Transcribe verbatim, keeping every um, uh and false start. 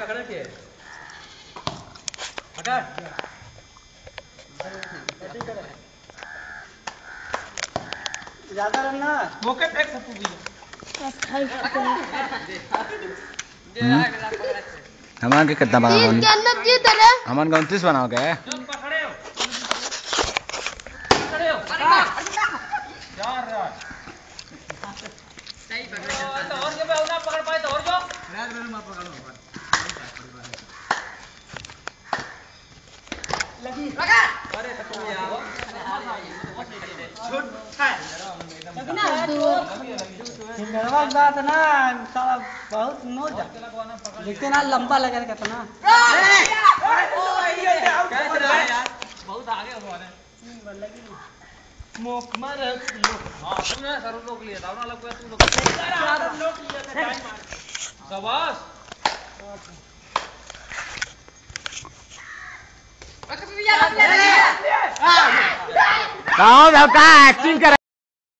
पकड़ के पकड़ ज्यादा रखना मौके पे सपू भी हमारे के कितना बनाओ हमारे का उनतीस बनाओ क्या है पकड़े हो पकड़े हो यार यार सही पकड़ तो और के पे ना पकड़ पाए तो और जो रात भर में पकड़ो लगी लगा अरे तो तुम यार छूट है लगना निर्वाक बात ना साला बहुत नो जा देखते ना लंबा लगा कितना बहुत आगे हो रहा है मोक मार हां तुमने सर लोग लिए था ना लोग तुम लोग चार लोग लिए थे टाइम मार शाबाश कहाँ का एक्टिंग कर